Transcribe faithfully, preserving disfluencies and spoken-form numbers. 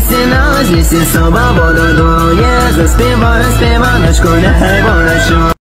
Лісі, лісі, соба, вододоє. Заспіваю, співаночку, нехай вона чує.